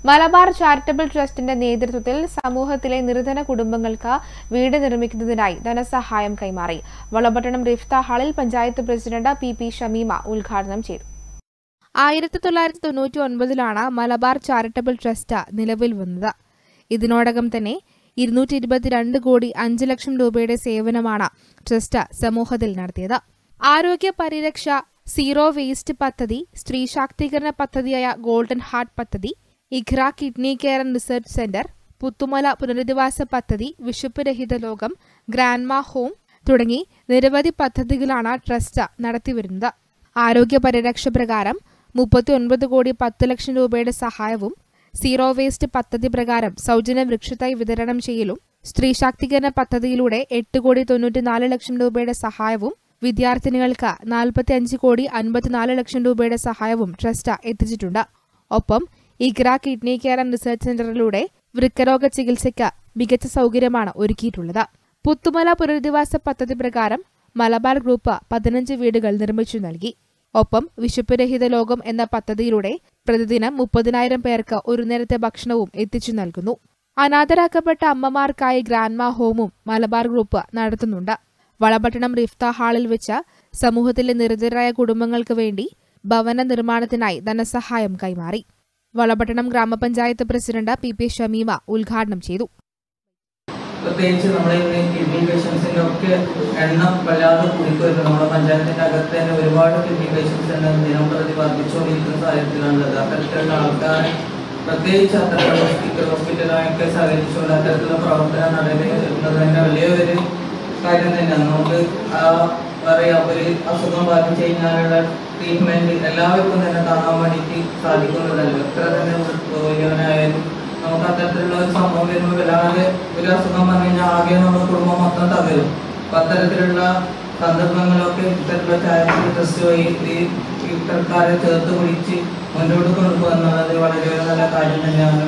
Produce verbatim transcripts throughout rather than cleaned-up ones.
Malabar charitable ട്രസ്റ്റിന്റെ നേതൃത്വത്തിൽ സമൂഹത്തിലെ നിർധന കുടുംബങ്ങൾക്ക് വീട് നിർമ്മിക്കുന്നതിനായി ധനസഹായം കൈമാറി. വളപട്ടണം റിഫ്ത ഹാളിൽ panchayat president P P Shameema ഉദ്ഘാടനം ചെയ്തു. ആയിരത്തി തൊള്ളായിരത്തി തൊണ്ണൂറ്റി ഒൻപതിലാണ് മലബാർ ചാരിറ്റബിൾ ട്രസ്റ്റ് നിലവിൽ വന്നത്. ഇതിനോടകം തന്നെ ഇരുന്നൂറ്റി ഇരുപത്തിരണ്ട് കോടി അഞ്ച് ലക്ഷം രൂപയുടെ സേവനമാണ് ട്രസ്റ്റ് സമൂഹത്തിൽ നടത്തിയത്. ആരോഗ്യ പരിരക്ഷ, സീറോ വേസ്റ്റ് പദ്ധതി, സ്ത്രീ ശാക്തീകരണ പദ്ധതിയായ ഗോൾഡൻ ഹാർട്ട് പദ്ധതി, Iqra kidney care and research centre, Puthumala പുനരധിവാസ പദ്ധതി, വിശപ്പ് രഹിത ലോകം, ഗ്രാൻഡ്മ ഹോം തുടങ്ങി നിരവധി പദ്ധതികളാണ് ട്രസ്റ്റ് നടത്തിവരുന്നത്. ആരോഗ്യ പരിരക്ഷ പ്രകാരം മുപ്പത്തി ഒൻപത് കോടി പത്ത് ലക്ഷം രൂപയുടെ സഹായവും, സീറോ വേസ്റ്റ് പദ്ധതി പ്രകാരം സൗജന്യ വൃക്ഷത്തൈ വിതരണം ചെയ്യലും, സ്ത്രീ ശാക്തീകരണ പദ്ധതിയിലൂടെ എട്ട് കോടി തൊണ്ണൂറ്റിനാല് ലക്ഷം രൂപയുടെ സഹായവും, വിദ്യാർത്ഥിനികൾക്ക് നാൽപ്പത്തി അഞ്ച് കോടി അൻപത്തിനാല് ലക്ഷം രൂപയുടെ സഹായവും ട്രസ്റ്റ് എത്തിച്ചിട്ടുണ്ട്. ഒപ്പം Iqra kidney care and research സെന്ററിലൂടെ വൃക്കരോഗ ചികിത്സയ്ക്ക് മികച്ച സൗകര്യമാണ് ഒരുക്കിയിട്ടുള്ളത്. പുത്തുമല പുനരധിവാസ പദ്ധതി പ്രകാരം മലബാർ ഗ്രൂപ്പ് പതിനഞ്ച് വീടുകൾ നിർമ്മിച്ചു നൽകി. ഒപ്പം വിശപ്പ് രഹിത ലോകം എന്ന പദ്ധതിയിലൂടെ പ്രതിദിനം മുപ്പതിനായിരം പേർക്ക് ഒരു നേരത്തെ ഭക്ഷണവും എത്തിച്ചു നൽകുന്നു. അനാഥരാക്കപ്പെട്ട അമ്മമാർക്കായി ഗ്രാൻഡ്മ ഹോമും മലബാർ ഗ്രൂപ്പ് നടത്തുന്നുണ്ട്. വളപട്ടണം റിഫ്ത ഹാളിൽ വെച്ച് സമൂഹത്തിലെ നിർധനരായ കുടുംബങ്ങൾക്ക് വേണ്ടി ഭവന നിർമ്മാണത്തിനായി ധനസഹായം കൈമാറി. വളപട്ടണം ഗ്രാമപഞ്ചായത്ത് പ്രസിഡന്റ് പി പി ഷമീമ ഉദ്ഘാടനം ചെയ്തു. പ്രത്യേകിച്ച് നമ്മുടെ കിഡ്നി പേഷ്യൻസിന്റെ ഒക്കെ എണ്ണം വല്ലാതെ കൂടിക്കൊരുന്നു. നമ്മുടെ പഞ്ചായത്തിന്റെ അകത്ത് തന്നെ ഒരുപാട് കിഡ്നി പേഷ്യൻസ് എണ്ണം ദിനം പ്രതി വർദ്ധിച്ചുകൊണ്ടിരിക്കുന്ന സാഹചര്യത്തിലാണുള്ളത്. അത്തരത്തിലുള്ള ആൾക്കാരെ പ്രത്യേകിച്ച് അത്തരത്തിലുള്ള ഹോസ്പിറ്റൽ ഹോസ്പിറ്റലുകളൊക്കെ സഹകരിച്ചുകൊണ്ട് അത്തരത്തിലുള്ള പ്രവർത്തനം നടക്കുന്നത് തന്നെ വലിയൊരു കാര്യം തന്നെയാണ്. നമുക്ക് പറയാം, ഒരു അസുഖം ബാധിച്ചു കഴിഞ്ഞാലുള്ള ട്രീറ്റ്മെന്റ് എല്ലാവർക്കും തന്നെ കാണാൻ വേണ്ടിയിട്ട് സാധിക്കുന്നുണ്ടല്ലോ. എത്ര തന്നെ വലിയവനായാലും നമുക്ക് അത്തരത്തിലുള്ള ഒരു സംഭവം വരുമ്പോൾ വല്ലാതെ ഒരു അസുഖം വന്നു കഴിഞ്ഞാൽ ആകെ നമ്മുടെ കുടുംബം മൊത്തം തകരും. അപ്പൊ അത്തരത്തിലുള്ള സന്ദർഭങ്ങളൊക്കെ ഇത്തരത്തിലുള്ള ചാരിറ്റബിൾ ട്രസ്റ്റ് വഴി ഈ ഇത്തരക്കാരെ ചേർത്ത് പിടിച്ച് മുന്നോട്ട് കൊണ്ടുപോകുന്നത് വളരെ നല്ല കാര്യം തന്നെയാണ്.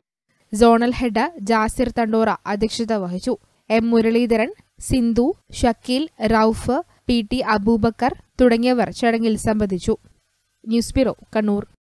സോണൽ ഹെഡ് ജാസിർ തണ്ടോറ അധ്യക്ഷത വഹിച്ചു. M Muraleedharan, Sindhu, Shakeel, Rauf, P T Aboobacker തുടങ്ങിയവർ ചടങ്ങിൽ സംബന്ധിച്ചു. News bureau, Kannur.